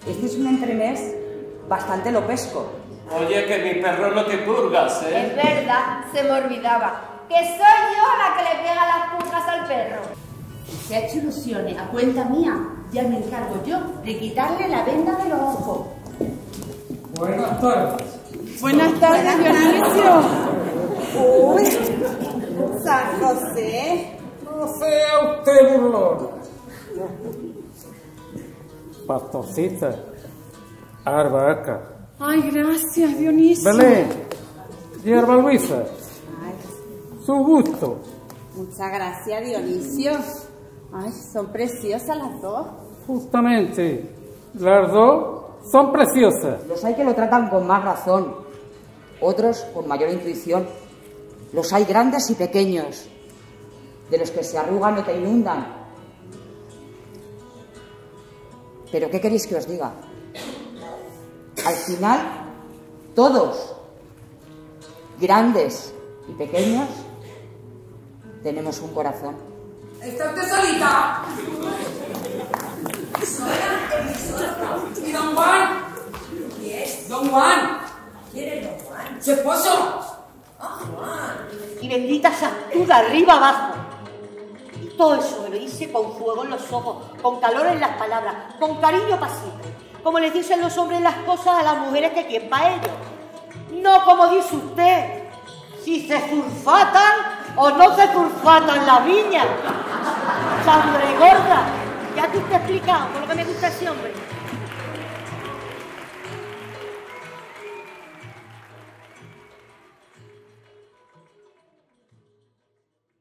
Este es un entrenés bastante lopesco. Oye, que mi perro no te purgas, ¿eh? Es verdad, se me olvidaba. Que soy yo la que le pega las purgas al perro. Se ha hecho ilusiones a cuenta mía. Ya me encargo yo de quitarle la venda de los ojos. Buenas tardes. Buenas tardes, Dionisio. Uy, San José. No sea usted burlona. Pastorcita, albahaca. Ay, gracias, Dionisio. Belén, hierba Luisa. Su gusto. Muchas gracias, Dionisio. Ay, son preciosas las dos. Justamente, las dos son preciosas. Los hay que lo tratan con más razón, otros con mayor intuición. Los hay grandes y pequeños, de los que se arrugan o te inundan. Pero ¿qué queréis que os diga? Al final, todos, grandes y pequeños, tenemos un corazón. ¿Está usted solita? ¿Y don Juan? ¿Quién es? ¿Don Juan? ¿Quién es don Juan? ¿Su esposo? ¡Ah, Juan! Y bendita seas tú de arriba abajo. Y todo eso me lo hice con fuego en los ojos, con calor en las palabras, con cariño para siempre. Como les dicen los hombres las cosas a las mujeres que quieren para ellos. No como dice usted, si se sulfatan o no se sulfatan la viña. Sangre gorda. Ya te he explicado por lo que me gusta ese hombre.